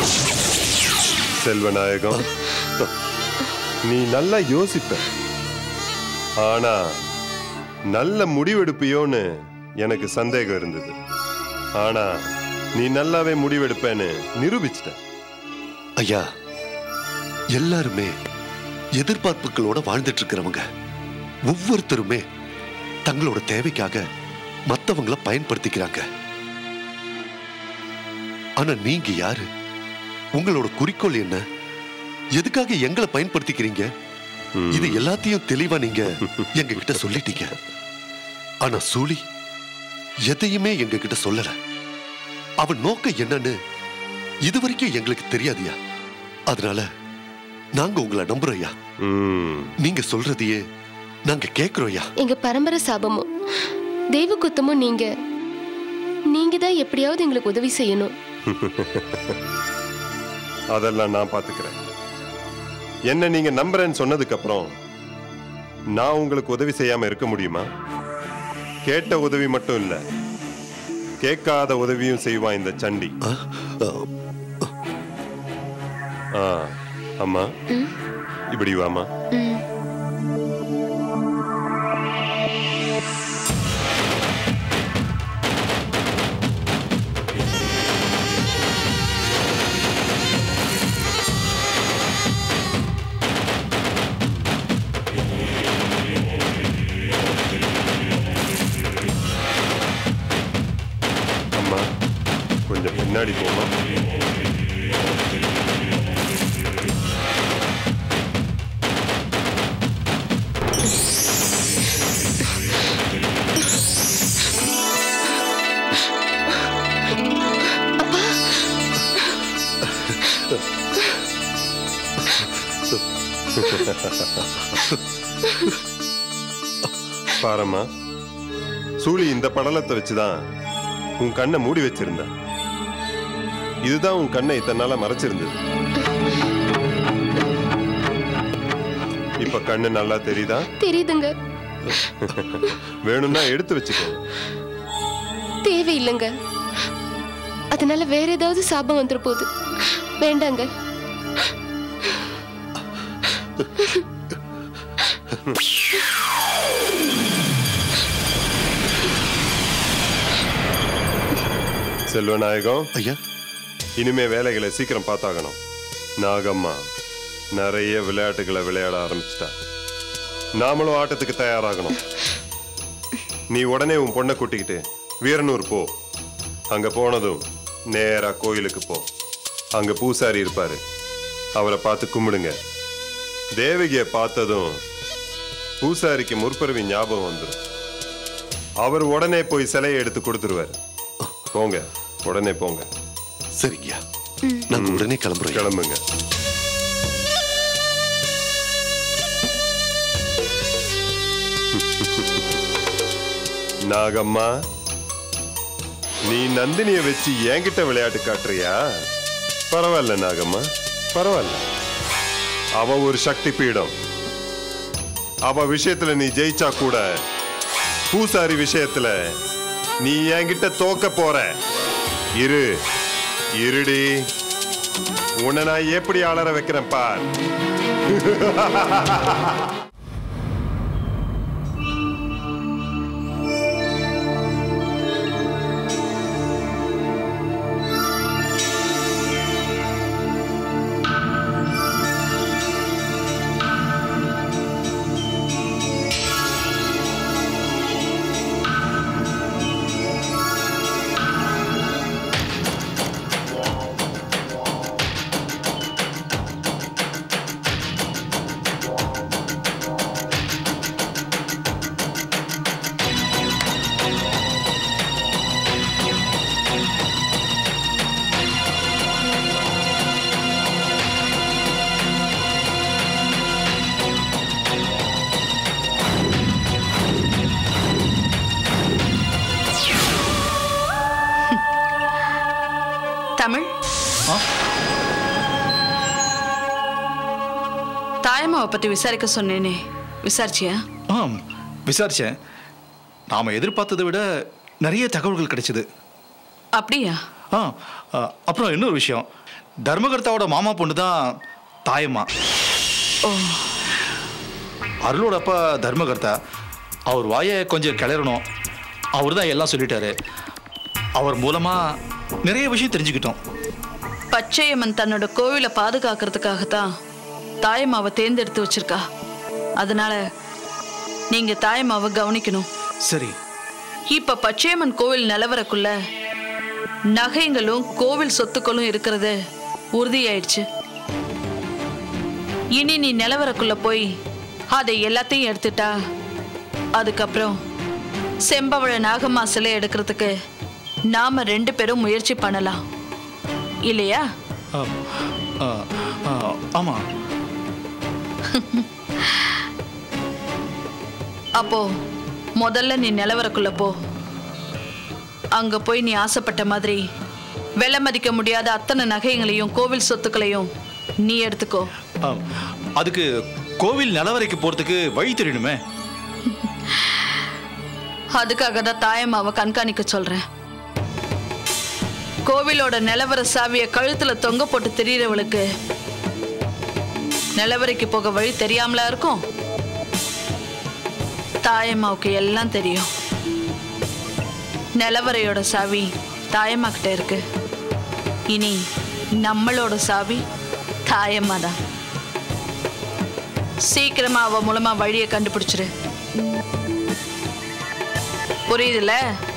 செல்வநாயகம், நீ நல்லா யோசிப்ப, ஆனா நல்ல முடிவெடுப்பியோன்னு எனக்கு சந்தேகம் இருந்தது. ஆனா நீ நல்லாவே முடிவெடுப்பேன்னு நிரூபிச்சிட்ட. ஐயா, எல்லாருமே எதிர்பார்ப்புகளோட வாழ்ந்துட்டு இருக்கிறவங்க. ஒவ்வொருத்தருமே தங்களோட தேவைக்காக மற்றவங்களை பயன்படுத்திக்கிறாங்க. ஆனா நீங்க யாரு? உங்களோட குறிக்கோள் என்ன? எதுக்காக எங்களை பயன்படுத்திக்கிறீங்க? இது எல்லாத்தையும் தெளிவா நீங்க எங்க கிட்ட சொல்லிட்டீங்க. ஆனா சூழி எதையுமே எங்க கிட்ட சொல்லல. அவன் நோக்கம் என்னன்னு இதுவரைக்கும் எங்களுக்கு தெரியாதியா. அதனால நாங்க உங்களை நம்புறோம் ஐயா. நீங்க சொல்றதையே நாங்க கேக்குறோம் ஐயா. எங்க பரம்பரை சாபமும் தெய்வ குத்தமும் நீங்க தான் எப்படியாவது எங்களுக்கு உதவி செய்யணும். அதெல்லாம் நான் பாத்துக்கிறேன். என்ன நீங்க நம்புறேன்னு சொன்னதுக்கு அப்புறம் நான் உங்களுக்கு உதவி செய்யாம இருக்க முடியுமா? கேட்ட உதவி மட்டும் இல்ல, கேட்காத உதவியும் செய்வான் இந்த சண்டி. அம்மா, இப்படி வாமா. கொஞ்சம் பின்னாடி போமா. பாரம்மா, சூழி இந்த படலத்தை வச்சுதான் உன் கண்ணை மூடி வச்சிருந்த. இதுதான் உன் கண்ணை இத்தனை நாளா மறைச்சிருந்தது. இப்ப கண்ணு நல்லா தெரியுதா? தெரியுதுங்க. வேணும்னா எடுத்து வச்சுக்கோ. தேவையில்லைங்க. அதனால வேற ஏதாவது சாபம் வந்துட போகுது. வேண்டாங்க. செல்வநாயகம் ஐயா, இனிமே வேலைகளை சீக்கிரம் பார்த்தாகணும். நாகம்மா நிறைய விளையாட்டுகளை விளையாட ஆரம்பிச்சிட்டா. நாமளும் ஆட்டத்துக்கு தயாராகணும். நீ உடனே உன் பொண்ணை கூட்டிக்கிட்டு வீரனூர் போ. அங்க போனதும் நேரா கோயிலுக்கு போ. அங்க பூசாரி இருப்பாரு, அவரை பார்த்து கும்பிடுங்க. தேவகியை பார்த்ததும் பூசாரிக்கு முற்பிறவி ஞாபகம் வந்துடும். அவர் உடனே போய் சிலையை எடுத்து கொடுத்துருவாரு. போங்க, உடனே போங்க. சரிங்கய்யா, நாங்க உடனே கிளம்புறோம். கிளம்புங்க. நாகம்மா, நீ நந்தினிய வச்சு என்கிட்ட விளையாட்டு காட்டுறியா? பரவாயில்ல நாகம்மா, பரவாயில்ல. அவ ஒரு சக்தி பீடம். அவ விஷயத்துல நீ ஜெயிச்சா கூட பூசாரி விஷயத்துல நீ என்கிட்ட தோக்க போற. இரு இருடி, உன்னை நான் எப்படி அலற வைக்கிறேன் பார். தமிழ், தாயம்மாவை பத்தி விசாரிக்க சொன்னேனே, விசாரிச்சியா? விசாரிச்சேன். நாம எதிர்பார்த்ததை விட நிறைய தகவல்கள் கிடைச்சது. அப்படியா? அப்புறம் இன்னொரு விஷயம், தர்மகர்த்தாவோட மாமா பொண்ணு தான் தாயம்மா. அருளோட அப்பா தர்மகர்த்தா. அவர் வாயை கொஞ்சம் கிளறணும். அவர் தான் எல்லாம் சொல்லிட்டாரு. அவர் மூலமா நிறைய விஷயம் தெரிஞ்சுக்கிட்டோம். பச்சையம்மன் தன்னோட கோவிலை பாதுகாக்கிறதுக்காகத்தான் தாயம்மாவை தேர்ந்தெடுத்து வச்சிருக்கா. அதனால நீங்க தாயம்மாவை கவனிக்கணும். சரி. இப்ப பச்சையம்மன் கோவில் நிலவரக்குள்ள நகைங்களும் கோவில் சொத்துக்களும் இருக்கிறது உறுதியாயிடுச்சு. இனி நீ நிலவரக்குள்ள போய் அதை எல்லாத்தையும் எடுத்துட்டா அதுக்கப்புறம் செம்பவழ நாகம்மா சிலை எடுக்கிறதுக்கு நாம 2 பேரும் முயற்சி பண்ணலாம் இல்லையா? ஆமா. அப்போ முதல்ல நீ நிலவரக்குள்ள போ. அங்க போய் நீ ஆசைப்பட்ட மாதிரி விலை மதிக்க முடியாத அத்தனை நகைகளையும் கோவில் சொத்துக்களையும் நீ எடுத்துக்கோ. அதுக்கு கோவில் நிலவரைக்கு போறதுக்கு வழி தெரியணுமே. அதுக்காக தான் தாயம்மாவை கண்காணிக்க சொல்றேன். கோவிலோட நிலவர சாவிய கழுத்துல தொங்க போட்டு திரியறவளுக்கு நிலவரைக்கு போக வழி தெரியாமலா இருக்கும்? தாயம்மாவுக்கு எல்லாம் தெரியும். நிலவரையோட சாவி தாயம்மா கிட்ட இருக்கு. இனி நம்மளோட சாவி தாயம்மா தான். சீக்கிரமா அவ மூலமா வழியை கண்டுபிடிச்சிரு. புரியுதுல?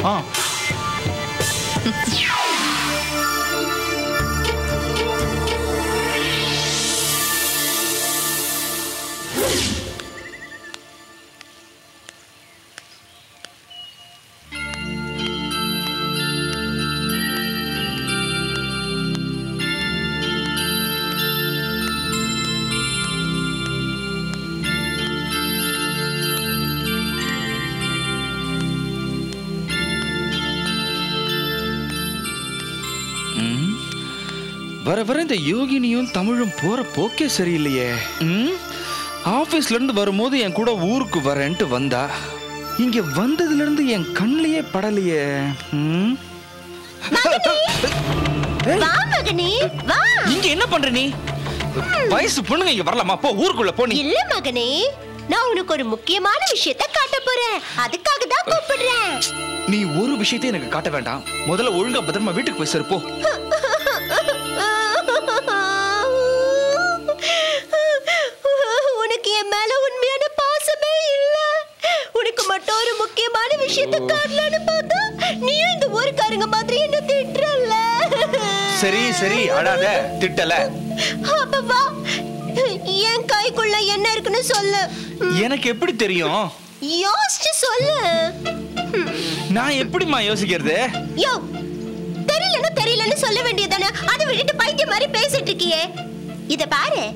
வர வர இந்த யோகினியும் தமிழும் போற போக்கே சரியில்லையே. ஆபீஸ்ல இருந்து வரும்போது என் கூட ஊருக்கு வரேன்ட்டு வந்தா, இங்க வந்ததுல இருந்து என் கண்ணிலேயே படலையே. இங்க என்ன பண்ற நீ? வயசு பொண்ணுங்க இங்க வரலாமா? போ ஊருக்குள்ள போ. நீ இல்ல மகனே, நான் உனக்கு ஒரு முக்கியமான விஷயத்தை காட்ட போறேன். அதுக்காக தான் கூப்பிடுறேன். நீ ஒரு விஷயத்தையும் எனக்கு காட்ட வேண்டாம். முதல்ல ஒழுங்கா பத்திரமா வீட்டுக்கு போய் சேரு. போ. உனக்கு என் மேல உண்மையான பாசமே இல்ல. உனக்கு மட்டும் ஒரு முக்கியமான விஷயத்தை காட்டலான்னு பார்த்தா நீயும் இந்த ஊருக்காரங்க மாதிரி என்ன திட்டுறல்ல. சரி சரி அழாத, திட்டல. அப்ப வா, என் கைக்குள்ள என்ன இருக்குன்னு சொல்லு. எனக்கு எப்படி தெரியும்? யோசிச்சு சொல்லு. நான் எப்படிமா யோசிக்கிறது? யோ, தெரியலன்னு சொல்ல வேண்டியதானே? அதை விட்டுட்டு பைத்தியம் மாதிரி பேசிட்டு இருக்கியே. இத பாரு.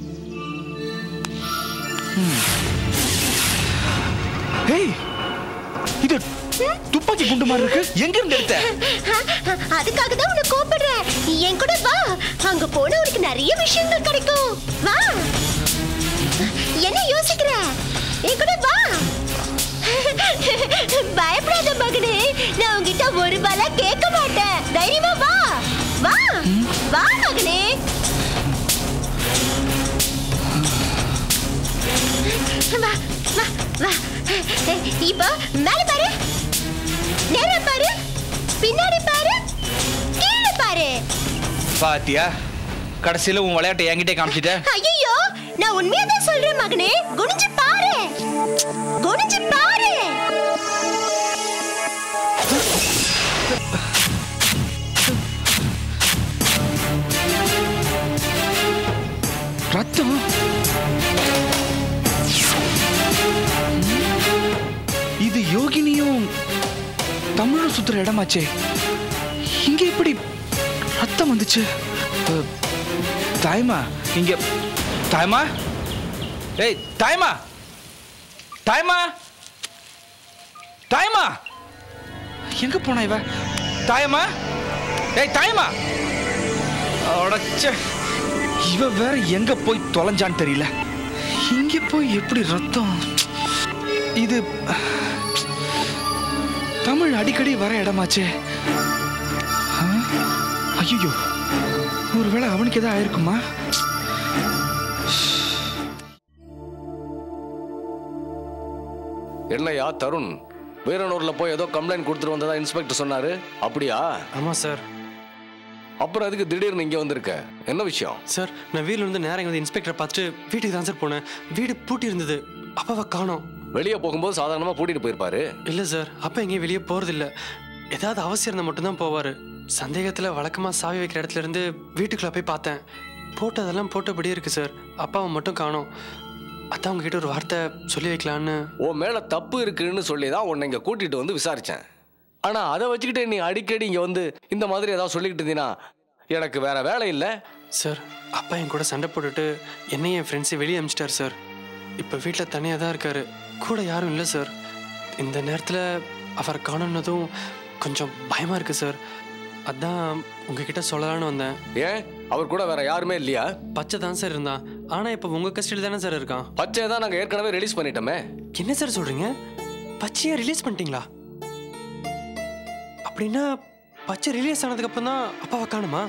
ஏய், இது துப்பாக்கி குண்டு மாதிரி இருக்கு. எங்க இருந்து எடுத்த? அதுக்காக தான் உன்னை கூப்பிடுறேன். என் கூட வா. அங்க போனா உனக்கு நிறைய விஷயங்கள் கிடைக்கும். வா. என்ன யோசிக்கிற? என் கூட வா. பயப்படாத மகனே, நான் உன்கிட்ட ஒரு பல கேட்க மாட்டேன். தைரியமா வா. வா வா மகனே. வா வா வா. இப்ப மேல பாரு, நேரா பாரு, பின்னாடி பாரு, கீழே பாரு. பாத்தியா, கடைசியில உன் விளையாட்டை என்கிட்ட காமிச்சிட்ட. ஐயோ, நான் உண்மையா தான் சொல்றேன் மகனே. குனிஞ்சு பாரு, குனிஞ்சு பாரு. ரத்தம். இது யோகினியும் தமிழும் சுத்துற இடமாச்சே. இங்க எப்படி ரத்தம் வந்துச்சு? தாய்மா, இங்க தாய்மா. ஏய் தாய்மா, தாய்மா, தாய்மா, எங்க போனா இவ? தாயம்மா, ஏய் தாயம்மா. அடச்சே, இவ வேற எங்க போய் தொலைஞ்சான்னு தெரியல. இங்க போய் எப்படி ரத்தம்? இது தமிழ் அடிக்கடி வர இடமாச்சே. ஐயோ, ஒருவேளை அவனுக்கு எதாவது ஆயிருக்குமா? என்னையா தருண், வீரனூர்ல போய் ஏதோ கம்ப்ளைண்ட் கொடுத்துட்டு வந்ததா இன்ஸ்பெக்டர் சொன்னாரு, அப்படியா? ஆமா சார். அப்புறம் அதுக்கு திடீர்னு இங்க வந்திருக்க, என்ன விஷயம்? சார், நான் வீட்ல இருந்து நேரம் இங்க வந்து இன்ஸ்பெக்டரை பார்த்துட்டு வீட்டுக்கு தான் சார் போனேன். வீடு பூட்டி இருந்தது. அப்பாவை காணோம். வெளியே போகும்போது சாதாரணமா பூட்டிட்டு போயிருப்பாரு. இல்ல சார், அப்பா எங்கேயும் வெளியே போறது இல்ல. ஏதாவது அவசியம் இருந்தா மட்டும்தான் போவாரு. சந்தேகத்துல வழக்கமா சாவி வைக்கிற இடத்துல இருந்து வீட்டுக்குள்ள போய் பார்த்தேன். போட்டதெல்லாம் போட்டபடியே இருக்கு சார். அப்பாவை மட்டும் காணோம். அதான் உங்ககிட்ட ஒரு வார்த்தை சொல்லி வைக்கலான்னு. உன் மேல தப்பு இருக்குன்னு சொல்லி தான் உன்னை இங்க கூட்டிட்டு வந்து விசாரிச்சேன். ஆனா அதை வச்சுக்கிட்டு நீ அடிக்கடி இங்க வந்து இந்த மாதிரி ஏதாவது சொல்லிக்கிட்டு இருந்தீங்கன்னா எனக்கு வேற வேலை இல்லை. சார், அப்பா என் கூட சண்டை போட்டுட்டு என்னையும் என் ஃப்ரெண்ட்ஸை வெளியே அனுப்பிச்சிட்டார் சார். இப்போ வீட்டில் தனியாக தான் இருக்காரு. கூட யாரும் இல்லை சார். இந்த நேரத்தில் அவர் காணோன்னதும் கொஞ்சம் பயமா இருக்கு சார். அதான் உங்ககிட்ட சொல்லலான்னு வந்தேன். ஏன், அவர் கூட வேற யாருமே இல்லையா? பச்சை தான் சார் இருந்தான். ஆனால் இப்போ உங்கள் கஸ்டடியில் தானே சார் இருக்கான். பச்சை தான் நாங்கள் ஏற்கனவே ரிலீஸ் பண்ணிட்டோமே. என்ன சார் சொல்கிறீங்க? பச்சையை ரிலீஸ் பண்ணிட்டீங்களா? அப்படின்னா பச்சை ரிலீஸ் ஆனதுக்கு அப்புறம் தான் அப்பாவை காணுமா?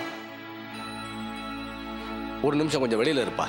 ஒரு நிமிஷம் கொஞ்சம் வெளியில இருப்பா.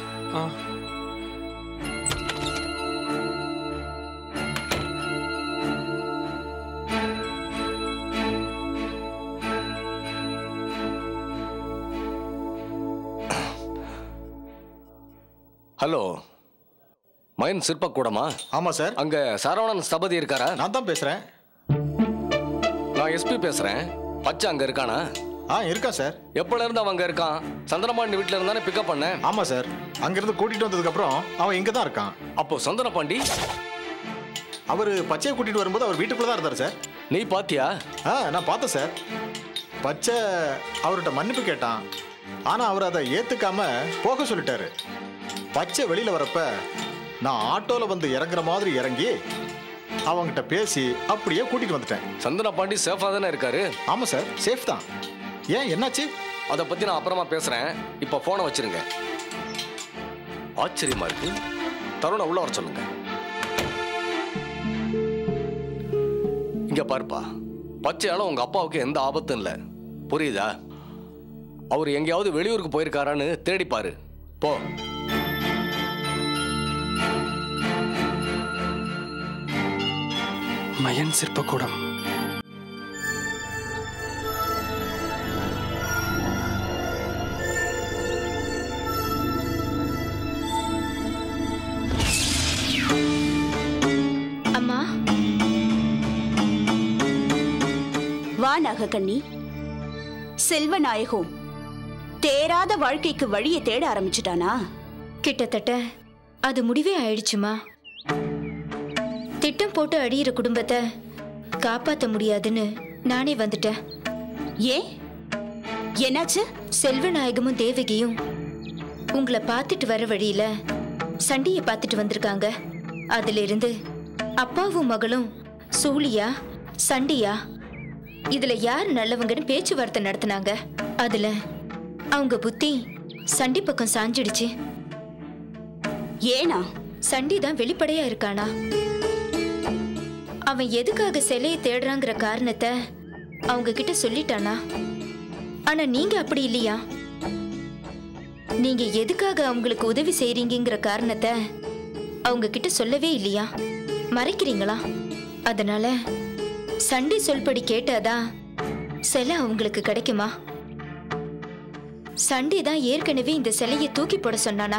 ஹலோ, மைன் சிற்ப கூடமா? ஆமா சார். அங்க சரவணன் ஸ்தபதி இருக்காரா? நான் தான் பேசுறேன். நான் எஸ்பி பேசுறேன். பச்சை அங்க இருக்கானா? இருக்கான் சார். எப்பல இருந்து அவங்க இருக்கான்? சந்திரபாண்டி வீட்டுல இருந்தானே பிக்கப் பண்ணேன். ஆமா சார். அங்கிருந்து கூட்டிட்டு வந்ததுக்கு அப்புறம் அவன் இங்க தான் இருக்கான். அப்போ சந்திரபாண்டி அவர் பச்சையை கூட்டிட்டு வரும்போது அவர் வீட்டுக்குள்ள தான் இருந்தார் சார். நீ பாத்தியா? நான் பார்த்தேன் சார். பச்சை அவர்கிட்ட மன்னிப்பு கேட்டான். ஆனா அவர் அதை ஏத்துக்காம போக சொல்லிட்டாரு. பச்சை வெளியில வரப்ப நான் ஆட்டோல வந்து இறங்குற மாதிரி இறங்கி அவங்கிட்ட பேசி அப்படியே கூட்டிட்டு வந்துட்டேன். சந்திரபாண்டி சேஃபா தானே இருக்காரு? ஆமா சார், சேஃப் தான். ஏன், என்னாச்சு? அதை பத்தி நான் அப்புறமா பேசுறேன். இப்ப போனை வச்சிருங்க. ஆச்சரியமா இருக்கு. தருணை உள்ள வர சொல்லுங்க. இங்க பாருப்பா, பச்சையால உங்க அப்பாவுக்கு எந்த ஆபத்தும் இல்ல, புரியுதா? அவர் எங்கேயாவது வெளியூருக்கு போயிருக்காரான்னு தேடி பாரு. போ. மயன் சிற்பக்கூடம். அம்மா, வா நாகக்கண்ணி. செல்வநாயகம் தேராத வாழ்க்கைக்கு வழியை தேட ஆரம்பிச்சுட்டானா? கிட்டத்தட்ட அது முடிவே ஆயிடுச்சுமா. திட்டம் போட்டு அடியிற குடும்பத்தை காப்பாற்ற முடியாதுன்னு நானே வந்துட்டேன். ஏன், என்னாச்சு? செல்வநாயகமும் தேவகியும் உங்களை பார்த்துட்டு வர வழியில சண்டியை பார்த்துட்டு வந்திருக்காங்க. அதுல இருந்து அப்பாவும் மகளும் சூழியா சண்டியா இதுல யார் நல்லவங்கன்னு பேச்சுவார்த்தை நடத்தினாங்க. அதுல அவங்க புத்தி சண்டி பக்கம் சாஞ்சிடுச்சு. ஏனா? சண்டி தான் வெளிப்படையா இருக்கானா? அவன் எதுக்காக சிலையை தேடுறாங்கிற காரணத்தை அவங்க கிட்ட சொல்லிட்டானா? ஆனா நீங்க அப்படி இல்லையா? நீங்க எதுக்காக அவங்களுக்கு உதவி செய்றீங்கிற காரணத்தை அவங்க கிட்ட சொல்லவே இல்லையா? மறைக்கிறீங்களா? அதனால சண்டி சொல்படி கேட்டாதான் சிலை அவங்களுக்கு கிடைக்குமா? சண்டி தான் ஏற்கனவே இந்த சிலையை தூக்கி போட சொன்னானா?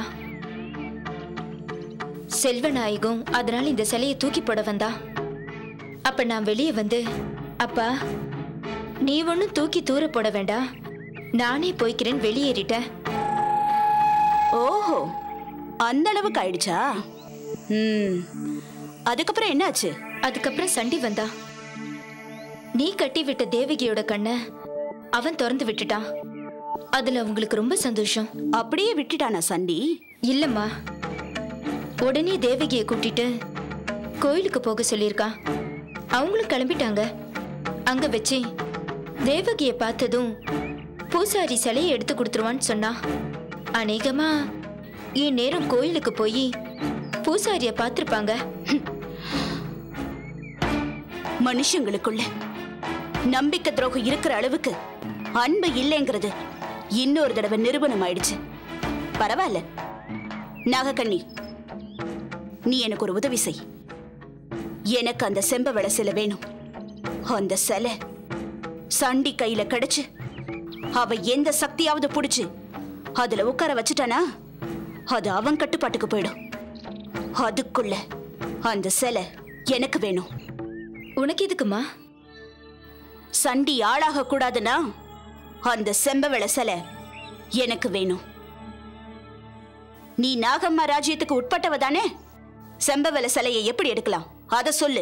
செல்வநாயகம் அதனால இந்த சிலையை தூக்கி போட வந்தா. அப்ப நான் வெளியே வந்து, அப்பா நீ ஒன்னும் தூக்கி தூர போட வேண்டாம், நானே போய்க்கிறேன் வெளியேறிட்டேன். ஓஹோ, அந்த அளவுக்கு ஆயிடுச்சா? அதுக்கப்புறம் என்னாச்சு? அதுக்கப்புறம் சண்டி வந்தா. நீ கட்டி விட்ட தேவகியோட கண்ணை அவன் திறந்து விட்டுட்டான். அதுல அவங்களுக்கு ரொம்ப சந்தோஷம். அப்படியே விட்டுட்டானா சண்டி? இல்லம்மா, உடனே தேவகியை கூட்டிட்டு கோயிலுக்கு போக சொல்லியிருக்கான். அவங்களும் கிளம்பிட்டாங்க. அங்க வச்சு தேவகியை பார்த்ததும் பூசாரி சிலையை எடுத்து கொடுத்துருவான்னு சொன்னா. அநேகமா என் நேரம் கோயிலுக்கு போய் பூசாரிய பார்த்திருப்பாங்க. மனுஷங்களுக்குள்ள நம்பிக்கை துரோகம் இருக்கிற அளவுக்கு அன்பு இல்லைங்கிறது இன்னொரு தடவை நிரூபணம் ஆயிடுச்சு. பரவாயில்ல நாகக்கண்ணி, நீ எனக்கு ஒரு உதவி செய். எனக்கு அந்த செம்பவள சிலை வேணும். அந்த சிலை சண்டி கையில கிடைச்சு அவ எந்த சக்தியாவது புடிச்சு அதுல உட்கார வச்சுட்டானா அது அவன் கட்டுப்பாட்டுக்கு போயிடும். அதுக்குள்ள அந்த சிலை எனக்கு வேணும். உனக்கு எதுக்குமா? சண்டி ஆளாக கூடாதுன்னா அந்த செம்பவள சிலை எனக்கு வேணும். நீ நாகம்மா ராஜ்யத்துக்கு உட்பட்டவ தானே? செம்பவள சிலையை எப்படி எடுக்கலாம் அத சொல்லு.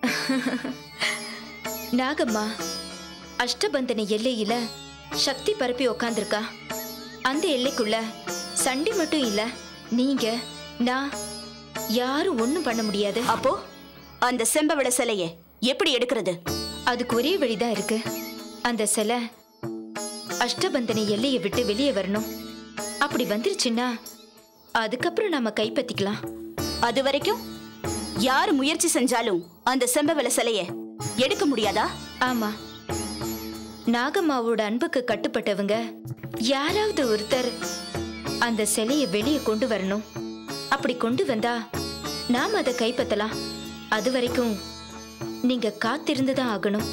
நாகம்மா அஷ்டபந்தன எல்லையில சக்தி பரப்பி உக்காந்துருக்கா. அந்த எல்லைக்குள்ள சண்டி மட்டும் இல்ல, நீங்க நான் யாரும் ஒண்ணும் பண்ண முடியாது. அப்போ அந்த செம்பவள சிலையை எப்படி எடுக்கிறது? அதுக்கு ஒரே வழிதான் இருக்கு. அந்த சிலை அஷ்டபந்தன எல்லையை விட்டு வெளியே வரணும். அப்படி வந்துருச்சுன்னா அதுக்கப்புறம் நாம கைப்பற்றிக்கலாம். அது வரைக்கும் யாரு முயற்சி செஞ்சாலும் அந்த செம்பவள சிலையை எடுக்க முடியாதா? ஆமா, நாகம்மாவோட அன்புக்கு கட்டுப்பட்டவங்க யாராவது ஒருத்தர் அந்த சிலையை வெளியே கொண்டு வரணும். அப்படி கொண்டு வந்தா நாம அதை கைப்பற்றலாம். அது வரைக்கும் நீங்க காத்திருந்துதான் ஆகணும்.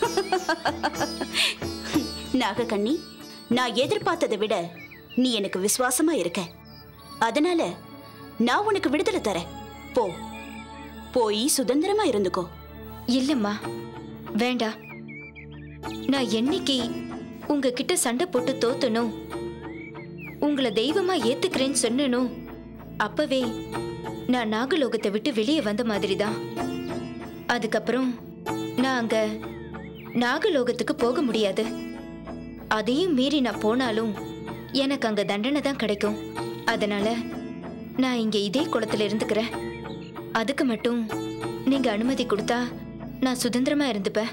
நாகக்கண்ணி, நான் எதிர்பார்த்ததை விட நீ எனக்கு விசுவாசமா இருக்க. அதனால நான் உனக்கு விடுதலை தரேன். போ, போய் சுதந்திரமா இருந்துக்கோ. இல்லம்மா, வேண்டாம். நான் என்னைக்கு உங்ககிட்ட சண்டை போட்டு தோத்தனும், உங்களை தெய்வமா ஏத்துக்கிறேன்னு சொன்னனும், அப்பவே நான் நாகலோகத்தை விட்டு வெளியே வந்த மாதிரிதான். அதுக்கப்புறம் நான் அங்க நாகலோகத்துக்கு போக முடியாது. அதையும் மீறி நான் போனாலும் எனக்கு அங்க தண்டனை தான் கிடைக்கும். அதனால நான் இங்க இதே குளத்துல இருந்துக்கிறேன். அதுக்கு மட்டும் நீங்க அனுமதி கொடுத்தா நான் சுதந்திரமா இருந்துப்பேன்.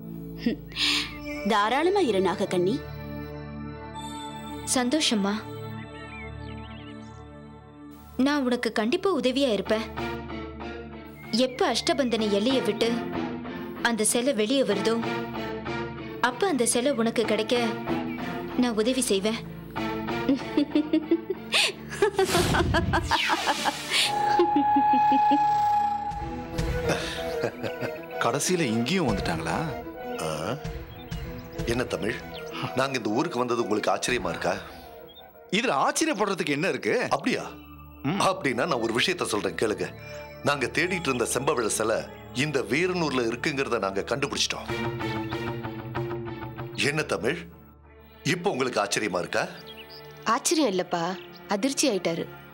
தாராளமா இரு நாகக்கண்ணி. சந்தோஷமா. நான் உனக்கு கண்டிப்பா உதவியா இருப்பேன். எப்ப அஷ்டபந்தன எல்லையை விட்டு அந்த சிலை வெளியே வருதோ அப்ப அந்த சிலை உனக்கு கிடைக்க நான் உதவி செய்வேன். கடைசியில இங்கேயும் வந்துட்டாங்களா? என்ன தமிழ், நாங்க இந்த ஊருக்கு வந்தது உங்களுக்கு ஆச்சரியமா இருக்கா? இதுல ஆச்சரியப்படுறதுக்கு என்ன இருக்கு? அப்படியா? அப்படின்னா நான் ஒரு விஷயத்த சொல்றேன் கேளுங்க. நாங்க தேடிட்டு இருந்த செம்பவள சிலை இந்த வீரனூர்ல இருக்குங்கிறத நாங்க கண்டுபிடிச்சிட்டோம். என்ன தமிழ், இப்ப உங்களுக்கு ஆச்சரியமா இருக்கா? ஆச்சரியம் இல்லப்பா, அதிர்ச்சி ஆயிட்டாரு.